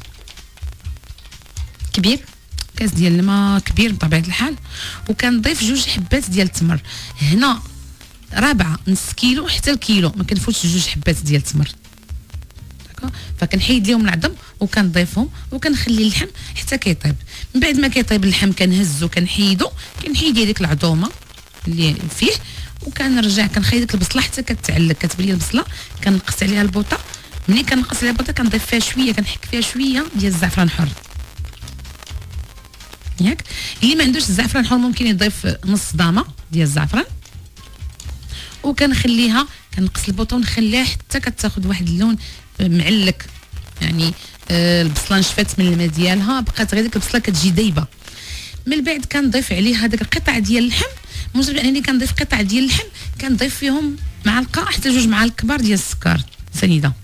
كبير، كاس ديال الماء كبير بطبيعه الحال. وكنضيف جوج حبات ديال التمر، هنا رابعه نص كيلو حتى الكيلو ما كنفوتش جوج حبات ديال التمر. فكنحيد ليهم العظم وكنضيفهم وكنخلي اللحم حتى كيطيب. من بعد ما كيطيب اللحم كنهزو كنحيدو، كنحيد ديك العظومه اللي فيه وكنرجع كنخلي ديك البصله حتى كتعلق. كتبان لي البصله كنقص عليها البوطه، ملي كنقص عليها البوطه كنضيف فيها شويه، كنحك فيها شويه ديال الزعفران حر ياك. اللي ما عندوش الزعفران حر ممكن يضيف نص ضامه ديال الزعفران، وكنخليها كنقص البوطه ونخليها حتى كتاخذ واحد اللون معلك، يعني آه البصله نشفات من الماء ديالها، بقات غير ديك البصله كتجي دايبه. من بعد كنضيف عليها داك القطع ديال اللحم، مجرد انني كنضيف قطع ديال اللحم كنضيف فيهم معلقه حتى جوج معالق كبار ديال السكر سنيده.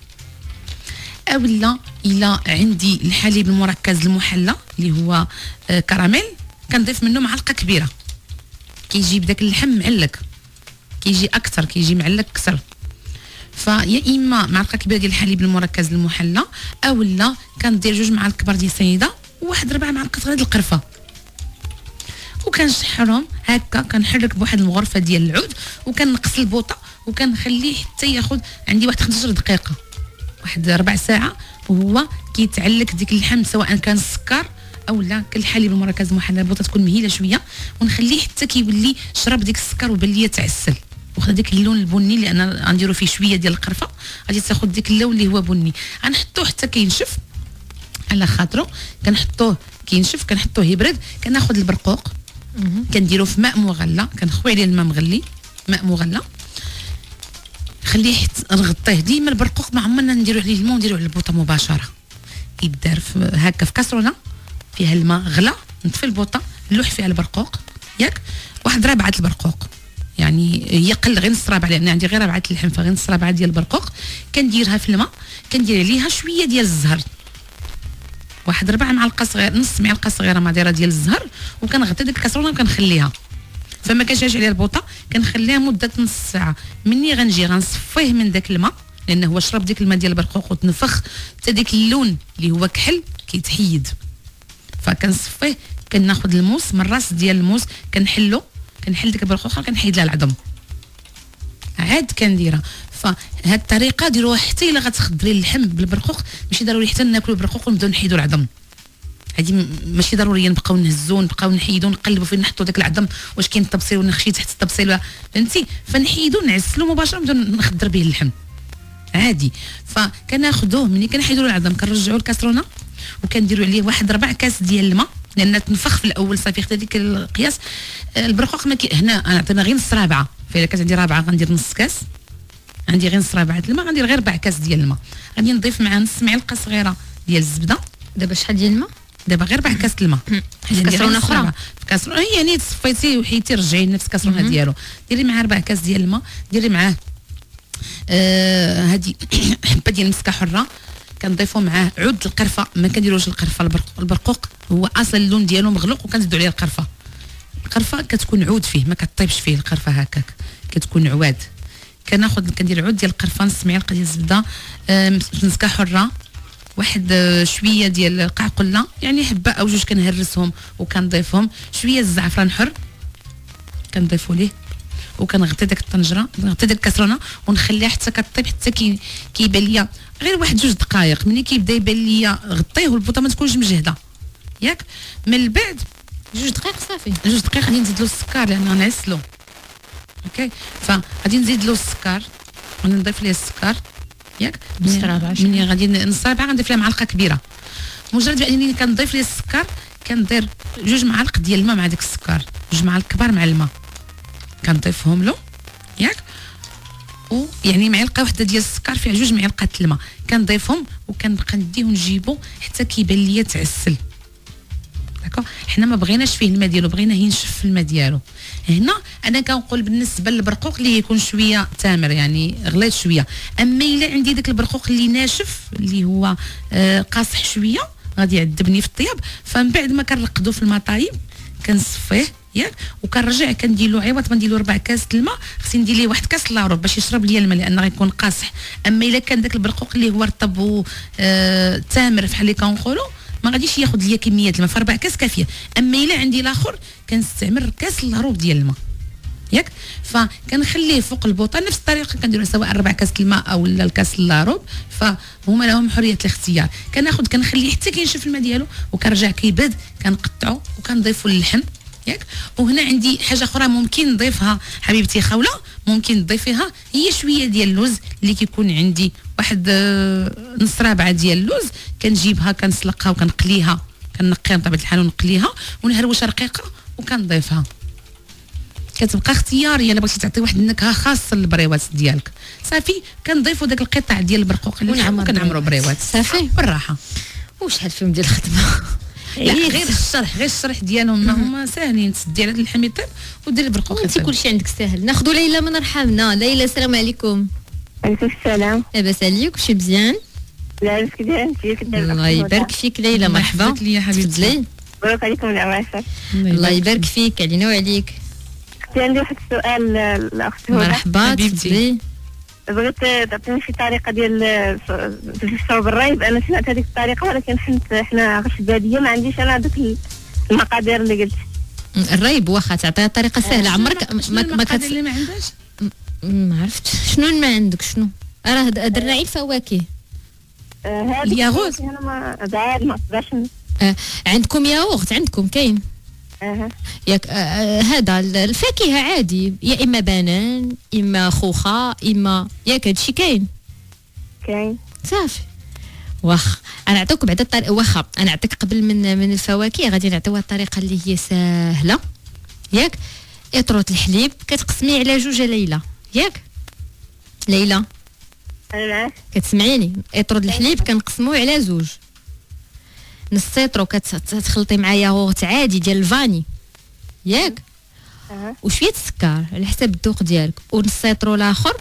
اولا الا عندي الحليب المركز المحلى اللي هو آه كراميل كنضيف منه معلقه كبيره، كيجيب داك اللحم معلك، كيجي اكثر، كيجي معلك اكثر. فيا اما معلقه كبيره ديال الحليب المركز المحلى، اولا كندير جوج معالق كبار ديال السنيده وواحد ربع معلقه صغيره ديال القرفه، وكنشحرهم هكا، كنحرك بواحد الغرفه ديال العود، وكنقص البوطه وكنخليه حتى ياخذ عندي واحد خمسة عشر دقيقه، واحد ربع ساعه، وهو كيتعلك ديك اللحم سواء كان السكر اولا كان الحليب المركز المحلى. البوطه تكون مهيله شويه ونخليه حتى كيولي شرب ديك السكر وبان ليا تعسل، واخد ديك اللون البني اللي انا غنديرو فيه شويه ديال القرفه، غادي تاخذ ديك اللون اللي هو بني. غنحطوه حتى كينشف على خاطرو، كنحطوه كينشف، كنحطوه يبرد، كناخذ البرقوق كنديرو في ماء مغلى، كنخوي عليه الماء مغلي، ماء مغلى، خليه نغطيه. ديما البرقوق ما عمرنا نديرو عليه الماء ونديرو على البوطه مباشره، يدار هكا في كاسرونه فيها الماء غلا، نطفي البوطه نلوح فيها البرقوق ياك، واحد ربعه البرقوق، يعني هي قل غير نص ربعه لان عندي غير ربعه اللحم، فغير نص ربعه ديال البرقوق كنديرها في الماء، كندير عليها شويه ديال الزهر، واحد ربع معلقه صغيره، نص معلقه صغيره ماديره ديال الزهر، وكنغطي ديك الكاسرونه وكنخليها. فما كنشعلش عليها البوطه، كنخليها مده نص ساعه. مني غنجي غنصفيه من داك الماء لانه هو شرب ديك الماء ديال البرقوق وتنفخ حتى ديك اللون اللي هو كحل كيتحيد، فكنصفيه، كناخذ الموس من الراس ديال الموس كنحلو، كنحل ديك البرقوقه كنحيد لها العظم، عاد كنديرها. فهاد الطريقه ديروها حتى الا غتخضري اللحم بالبرقوق، ماشي ضروري حتى ناكلو البرقوق ونبداو نحيدو العظم، هادي ماشي ضروريه نبقاو نهزو نبقاو نحيدو نقلبوا فين نحطوا داك العظم، واش كاين التبصيل ونخشي تحت التبصيل، فهمتي؟ فنحيدو نعسلو مباشره ونبداو نخضر به اللحم عادي. فكناخذوه ملي كنحيدو العظم كنرجعوا الكاسرونه وكنديروا عليه واحد ربع كاس ديال الماء، لان تنفخ في الاول صافي حتى ديك القياس. البرقوق ما كي هنا انا عطينا غير نص رابعه، فاذا كانت عندي رابعه غندير نص كاس، عندي غير نص رابعه الماء غندير غير ربع كاس ديال الماء، غادي نضيف معاه نص معلقه صغيره ديال الزبده. دابا شحال ديال الماء؟ دابا غير ربع كاس الماء في كاسرونه اخرى، في كاسرونه يعني تصفيتي وحيتي رجعي نفس الكاسرونه ديالو، ديري معاه ربع كاس ديال الماء، ديري معاه آه هذه حبه ديال المسكه حره، كنضيفوا معاه عود القرفه، ما كنديروش القرفه، البرقوق هو اصلا اللون ديالو مغلوق وكنزيدوا عليه القرفه. القرفه كتكون عود فيه، ما كطيبش فيه القرفه هكاك، كتكون عواد. كناخذ كندير عود ديال القرفه، نص معلقه ديال الزبده، آه مسكه حره، واحد آه شويه ديال القعقله، يعني حبه او جوج كنهرسهم وكنضيفهم، شويه الزعفران حر كنضيفوا ليه، وكنغطي داك الطنجره، نغطي داك الكاسرونه ونخليها حتى كطيب، حتى كي كيبان ليا غير واحد جوج دقائق. ملي كيبدا يبان ليا غطيه والبوطه ما تكونش مجهده ياك، من بعد جوج دقائق صافي، جوج دقائق غادي نزيد له السكر لان غنعسلو، اوكي. فغادي نزيد له السكر ونضيف ليه السكر ياك، نص رابعه، ملي غادي نص رابعه غنضيف لها معلقه كبيره. مجرد بانني كنضيف ليه السكر كندير جوج معالق ديال الماء مع داك السكر، جوج معالق كبار مع الماء كنضيفهم له ياك، ويعني معلقه واحده ديال السكر فيها جوج معلقات الماء كنضيفهم، وكنبقى نديه ونجيبو حتى كيبان ليا تعسل. داكوغ، حنا ما بغيناش فيه الماء ديالو، بغينا ينشف في الماء ديالو. هنا انا كنقول بالنسبه للبرقوق اللي يكون شويه تامر، يعني غليظ شويه، اما الا عندي داك البرقوق اللي ناشف اللي هو آه قاصح شويه غادي يعذبني في الطياب، فمن بعد ما كنرقدو في الماء طايب كنصفيه ياك، وكنرجع كندير له عوض ما ندير له ربع كاس الماء، خصني ندير ليه واحد كاس لاروب باش يشرب ليا الماء لان غيكون قاصح. اما الا كان داك البرقوق اللي هو رطب و آه تامر بحال اللي كنقولوا ما غاديش ياخذ ليا كميه الماء، فربع كاس كافيه. اما الا عندي الاخر كنستعمل كاس لاروب ديال الماء ياك، فكنخليه فوق البوطه نفس الطريقه كنديروا سواء ربع كاس الماء او الكاس اللاروب، فهما لهم حريه الاختيار. كناخذ كنخليه حتى كينشف الماء ديالو وكنرجع كيبرد كنقطعو وكنضيفوا اللحم ياك. وهنا عندي حاجه اخرى ممكن نضيفها حبيبتي خوله، ممكن تضيفيها هي شويه ديال اللوز اللي كيكون عندي واحد نص رابعه ديال اللوز، كنجيبها كنسلقها وكنقليها كنقيها بطبيعه الحال ونقليها ونهروشها رقيقه وكنضيفها. كتبقى اختياريه الا بغيتي تعطي واحد النكهه خاصه للبريوات ديالك. صافي كنضيفوا داك القطع ديال البرقوق اللحم وكنعمروا بريوات صافي بالراحه. وشحال فيهم ديال الخدمه؟ لا غير الشرح غير الشرح ديالهم هما ساهلين. تسدي على الحميد ودير البرقوق. انت كلشي عندك ساهل. ناخذوا ليلى من رحمنا. ليلى السلام عليكم. عليكم السلام. لاباس عليك؟ وشي مزيان؟ لاباس كي دايره انت؟ كدير الله يبارك فيك ليلى. مرحبا لك يا حبيبتي. تفضلي. مبروك عليكم العواشر. الله يبارك فيك علينا وعليك. عندي واحد السؤال الاخت هدى. مرحبا تفضلي. بغيت تعطيني شي طريقه ديال الصوب الرايب. انا سمعت هذيك الطريقه ولكن حنت حنا غير شبابيه ما عنديش انا دوك المقادير اللي قلت. الرايب واخا تعطيها طريقه سهله. عمرك ما ما كت... اللي ما عندهاش ما عرفت شنو ما عندك شنو راه درنا عيد الفواكه. هذه الياغوت انا ما بعد ما نقدرش. آه عندكم ياغورت؟ عندكم كاين؟ اها ياك. آه هذا الفاكهه عادي، يا اما بنان اما خوخه اما ياك. هادشي كاين كاين صافي. واخا انا نعطيك بعدا الطريقه. واخا انا نعطيك قبل من من الفواكه غادي نعطيوها الطريقه اللي هي سهله ياك. اطروت الحليب كتقسميه على جوج ليلى ياك. ليلى انا معاك كتسمعيني؟ اطرد الحليب كنقسموه على زوج. نص سيترو كتخلطي مع ياغورت عادي ديال الفاني ياك. أه. وشويه السكر على حسب الذوق ديالك. ونص سيترو الاخر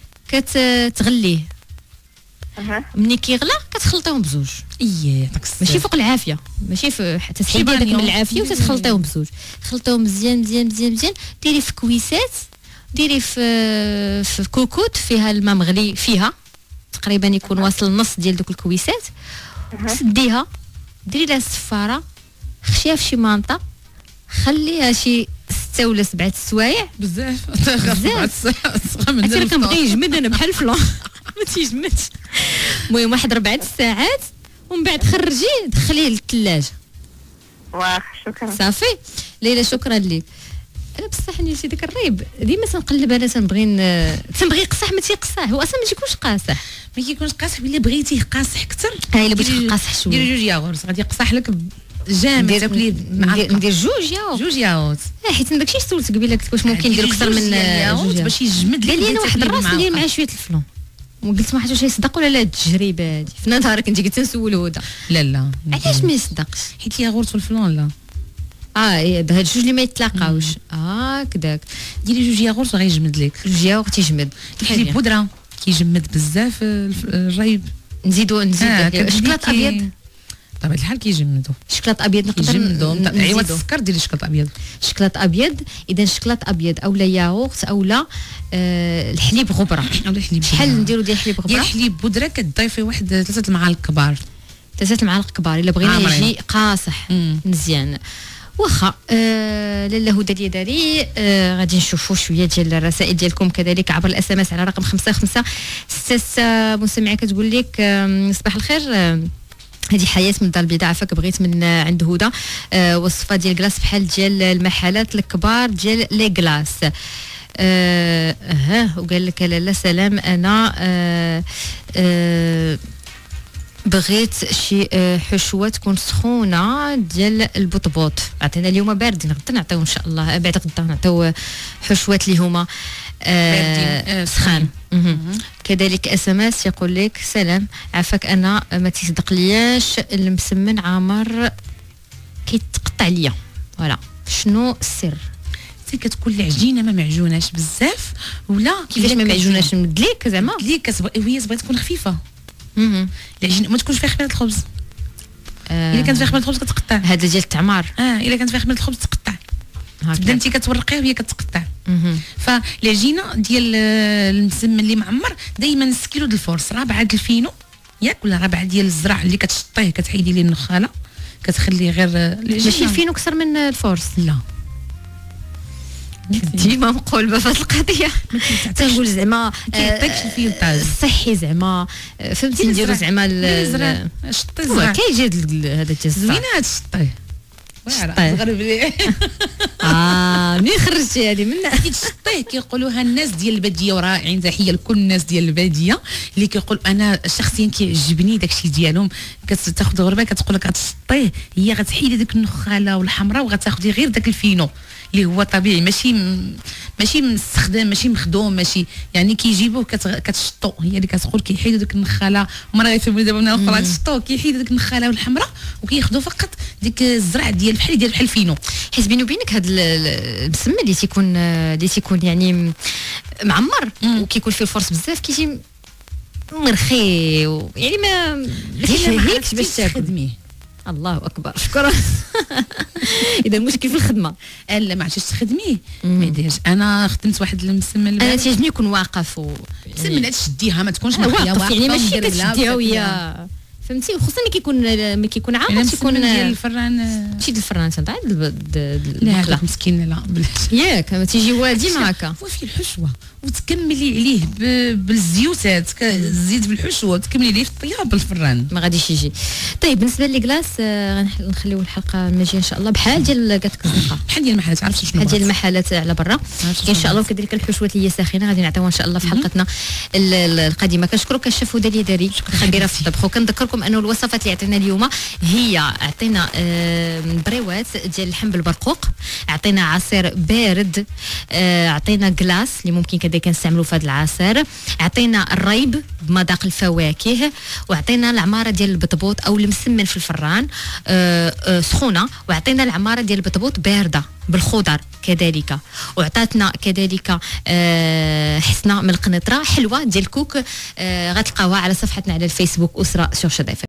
كتغليه. أه. ملي كيغلى كتخلطيهم بزوج. اييه يعطيك الصحه. ماشي فوق العافيه، ماشي في حتى تسحبي هذاك من العافيه وتتخلطيهم بزوج. خلطيهم مزيان مزيان مزيان مزيان. ديري في كويسات، ديري في في كوكوت فيها الماء مغلي فيها تقريبا يكون واصل النص ديال دوك الكويسات. سديها ديري لها الصفاره، خشيها في شي مانطه، خليها شي ستة ولا سبعة سوايع. بزاف بزاف. انا كنبغي يجمد انا بحال فلان ما تيجمدش. المهم واحد ربعة الساعات ومن بعد خرجيه دخليه للثلاجه. واخ شكرا. صافي ليلى شكرا لك. انا بصح نيتي داك الريب ديما تنقلب. انا تنبغي تنبغي يقصح ما تيقصح. هو اصلا ما تيكونش قاصح. ما كيكونش قاصح. الا بغيتيه قاصح اكثر ها الا بغيتي قاصح شويه ديري جوج ياغورت غادي يقصح لك جامد. تاكليه ندير جوج ياغورت. جوج ياغورت حيت داكشي سولت قبيله قلت واش ممكن نديرو اكثر من ياغورت باش يجمد لك. قال لي انا واحد الراس ندير مع شويه الفلون وقلت ما حاجه واش يصدق ولا لا التجربه هذه. في نظرك انت قلت نسول هدى. لا لا علاش ما يصدقش؟ حيت الياغورت والفلون لا. اه هاد الجوج اللي ما يتلاقاوش. اه كداك. ديري جوج ياغورت غيجمد لك. جوج ياغورت يجمد. الحليب بودره كيجمد بزاف الريب. نزيدو نزيد آه شكلاط ابيض بطبيعه الحال كيجمدو. شكلاط ابيض نقدر نجمدو. ايوا السكر ديري شكلاط ابيض. شكلاط ابيض. اذا شكلاط ابيض اولا ياغورت اولا آه الحليب غبره. اولا الحليب شحال نديرو ديال الحليب غبره؟ ديال الحليب بودره كتضيفي واحد ثلاثه المعالق كبار. ثلاثه المعالق كبار الا بغينا يجي قاصح مم. مزيان. واخا آه لاله هدى اليداري. آه غادي نشوفوا شويه ديال الرسائل ديالكم كذلك عبر الاس ام اس على رقم خمسة خمسة ستة ستة. مستمعه كتقول لك آه صباح الخير. آه هذه حياه من الدار البيضاء. عفاك بغيت من آه عند هدى آه وصفه ديال كلاص بحال ديال المحلات الكبار ديال لي كلاص. اه ها وقال لك لاله سلام انا آه آه بغيت شي حشوه تكون سخونه ديال البطبوط. عطينا اليوم باردين غدا نعطيو ان شاء الله. بعد غدا نعطيو حشوات اللي هما آه سخان. كذلك اس ام اس يقول لك سلام عافاك انا ما تصدق لياش المسمن عامر كيتقطع ليا. فوالا شنو السر؟ سي كتكون العجينه ما معجوناش بزاف ولا كيفاش ما معجوناش؟ مدليك زعما مدليك وهي بغات تكون خفيفه. العجينه ما تكونش فيها خميره الخبز. آه. الا كانت فيها خميره الخبز كتقطع. هذا ديال التعمار. اه الا كانت فيها خميره الخبز تقطع. تبدا انت كتورقيها وهي كتقطع. فالعجينه ديال المسمن اللي معمر دائما نص كيلو د الفورس، ربعه د الفينو ياك ولا ربعه ديال الزرع اللي كتشطيه كتحيدي ليه النخاله كتخليه غير العجينه. ماشي الفينو كثر من الفورس. لا ديما مقولبه في هذه القضيه. تنقول زعما كيعطيكش الفيلطاج صحي زعما فهمتي نديرو زعما الزرع شطي الزرع كيجي هذا ديال الزرع زوينه هاد الشطي واعره تغرب ليه. اه منين خرجتي هذه من كيتشطي الشطيه كيقولوها الناس ديال الباديه، ورائعين تحيه لكل الناس ديال الباديه اللي كيقول انا شخصيا كيعجبني داكشي ديالهم. كتاخذ غربه كتقول لك هاد الشطيه هي غتحيد ديك النخاله والحمراء وغتاخذي غير داك الفينو اللي هو طبيعي، ماشي م... ماشي مستخدم، ماشي مخدوم، ماشي يعني كيجيبوه كت... كتشطو، هي اللي كتقول كيحيدوا ديك النخاله. هما راه يفهموا دابا من الاخرى تشطو كيحيدوا ديك النخاله والحمراء وكياخذوا فقط ديك الزرع ديال بحال ديال بحال الفينو. حيت بيني وبينك هذا المسمى اللي تيكون اللي تيكون يعني معمر وكيكون فيه الفرص بزاف كيجي مرخي يعني ما ماشي باش تخدميه. الله اكبر شكرا. اذا المشكل في الخدمه لا ما عرفتش تخدميه ما يديرش. انا خدمت واحد المسمى انا تيعجبني يكون واقف و مسمى لا تشديها ما تكونش مخليه واقف يعني ماشي كتشديها وهي فهمتي، خصوصا ملي كيكون ملي كيكون عامر تيكون ديال الفران شي ديال الفران تاع لا مسكين لا بلاش ياك تيجي وادي هكا هو فيه الحشوه وتكملي عليه بالزيوتات الزيت بالحشوه وتكملي عليه في الطياب بالفران ما غاديش يجي. طيب بالنسبه للكلاص غنخليو الحلقه الماجيه ان شاء الله بحال ديال قالت لك الزنقه بحال ديال المحلات عرفتي شنو بحال ديال المحلات على برا ان شاء الله. وكذلك الحشوات اللي هي ساخنه غادي نعطيوها ان شاء الله في حلقتنا القادمه. كنشكرك الشيف هدى اليداري خبيره في الطبخ، وكنذكركم انه الوصفات اللي عطينا اليوم هي عطينا بريوات ديال اللحم بالبرقوق، عطينا عصير بارد، عطينا كلاص اللي ممكن كذا كنستعملوا في هذا العصير، عطينا الريب بمذاق الفواكه، وعطينا العماره ديال البطبوط او المسمن في الفران أه أه سخونه، وعطينا العماره ديال البطبوط بارده بالخضر كذلك، وعطاتنا كذلك أه حسنه من القنيطره حلوه ديال الكوك أه غتلقاوها على صفحتنا على الفيسبوك اسره سور شديف.